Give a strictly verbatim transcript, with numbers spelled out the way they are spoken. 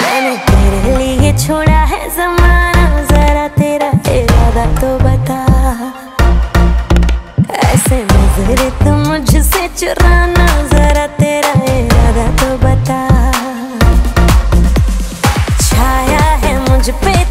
मैंने तेरे लिए छोड़ा है ज़माना, जरा तेरा इरादा तो बता। ऐसे नजरे तो मुझसे चुराना, जरा तेरा इरादा तो बता। छाया है मुझ पे